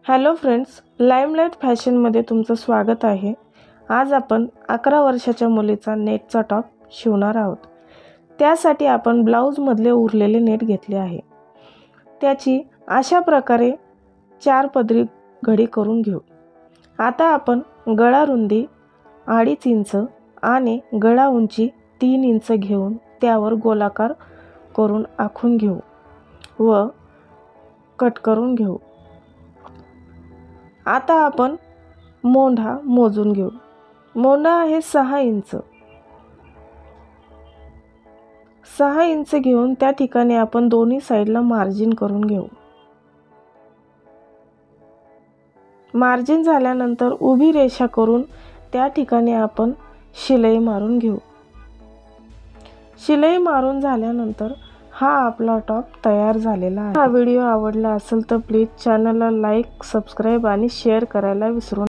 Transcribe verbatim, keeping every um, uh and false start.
Hello friends, limelight फॅशनमध्ये तुमचं स्वागत आहे। आज आपण अकरा वर्षाच्या मुलीचा नेटचा टॉप शिवणार आहोत। त्यासाठी आपण ब्लाऊजमधले उरलेले नेट घेतले आहे। त्याची अशा प्रकारे चार पदरी घडी करून घेऊ। आता आपण गळा रुंदी अडीच इंच आणि गळा उंची तीन इंच घेऊन त्यावर गोलाकार करून आखून घेऊ व कट करून घेऊ। आता आपण मोंढा मोजून घेऊ। मोंढा आहे सहा इंच। सहा इंच घेऊन त्या ठिकाणी आपण दोन्ही साइडला मार्जिन करून घेऊ। मार्जिन झाल्यानंतर उभी रेषा करून त्या ठिकाणी आपण शिलाई मारून घेऊ। शिलाई मारून झाल्यानंतर हा आपला टॉप तयार झालेला आहे। हा व्हिडिओ आवडला असेल तर प्लीज चॅनलला लाईक, सबस्क्राइब आणि शेअर करायला विसरू नका।